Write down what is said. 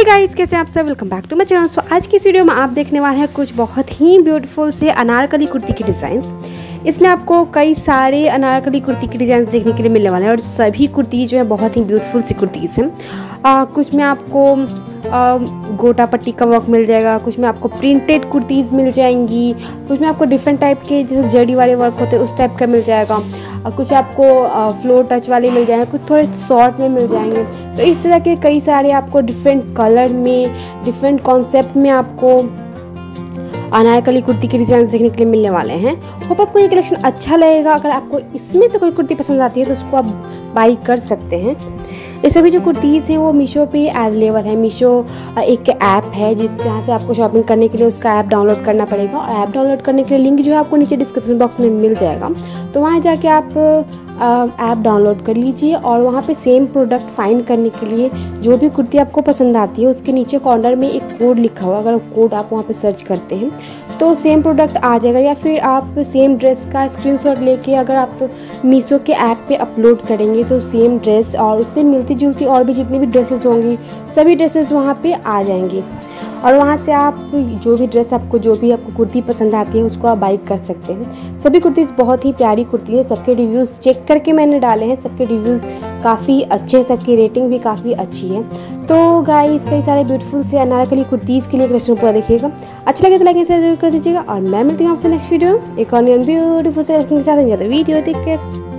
Guys, कैसे आप सब। Welcome back to my channel. So आज की इस वीडियो में आप देखने वाले हैं कुछ बहुत ही ब्यूटीफुल से अनारकली कुर्ती के डिज़ाइंस। इसमें आपको कई सारे अनारकली कुर्ती के डिज़ाइन देखने के लिए मिलने वाले हैं और सभी कुर्ती जो है बहुत ही ब्यूटीफुल सी कुर्तीज़ हैं। कुछ में आपको गोटा पट्टी का वर्क मिल जाएगा, कुछ में आपको प्रिंटेड कुर्तीज़ मिल जाएंगी, कुछ में आपको डिफरेंट टाइप के जैसे जड़ी वाले वर्क होते हैं उस टाइप का मिल जाएगा, कुछ आपको फ्लोर टच वाले मिल जाएंगे, कुछ थोड़े शॉर्ट में मिल जाएंगे। तो इस तरह के कई सारे आपको डिफरेंट कलर में, डिफरेंट कॉन्सेप्ट में आपको अनारकली कुर्ती के डिज़ाइन देखने के लिए मिलने वाले हैं। होप आपको ये कलेक्शन अच्छा लगेगा। अगर आपको इसमें से कोई कुर्ती पसंद आती है तो उसको आप बाई कर सकते हैं। ये सभी जो कुर्तीज़ हैं वो मीशो पे अवेलेबल है। मीशो एक ऐप है जहाँ से आपको शॉपिंग करने के लिए उसका ऐप डाउनलोड करना पड़ेगा, और ऐप डाउनलोड करने के लिए लिंक जो है आपको नीचे डिस्क्रिप्शन बॉक्स में मिल जाएगा। तो वहाँ जाके आप ऐप डाउनलोड कर लीजिए और वहाँ पे सेम प्रोडक्ट फाइंड करने के लिए जो भी कुर्ती आपको पसंद आती है उसके नीचे कॉर्नर में एक कोड लिखा हुआ, अगर कोड आप वहाँ पे सर्च करते हैं तो सेम प्रोडक्ट आ जाएगा। या फिर आप सेम ड्रेस का स्क्रीनशॉट लेके अगर आप मीशो के ऐप पे अपलोड करेंगे तो सेम ड्रेस और उससे मिलती जुलती और भी जितनी भी ड्रेसेस होंगी सभी ड्रेसेस वहाँ पे आ जाएंगी, और वहाँ से आप जो भी आपको कुर्ती पसंद आती है उसको आप बाई कर सकते हैं। सभी कुर्तीज़ बहुत ही प्यारी कुर्ती है। सबके रिव्यूज़ चेक करके मैंने डाले हैं, सबके रिव्यूज़ काफ़ी अच्छे, सबकी रेटिंग भी काफ़ी अच्छी है। तो गाइस, कई सारे ब्यूटीफुल से अनारकली कुर्तीज़ के लिए कलेक्शन पूरा देखिएगा। अच्छा लगे तो लाइक एंड शेयर जरूर कर दीजिएगा, और मैं मिलती हूँ आपसे नेक्स्ट वीडियो एक और ब्यूटीफुल से के साथ। Video take care.